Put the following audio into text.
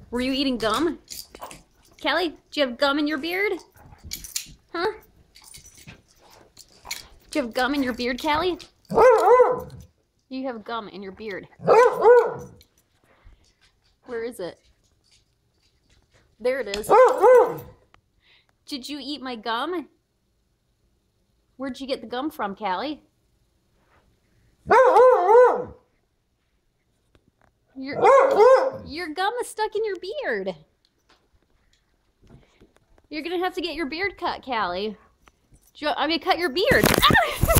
Were you eating gum? Callie, do you have gum in your beard? Huh? Do you have gum in your beard, Callie? You have gum in your beard. Where is it? There it is. Did you eat my gum? Where'd you get the gum from, Callie? Your gum is stuck in your beard. You're gonna have to get your beard cut, Callie. I'm gonna cut your beard.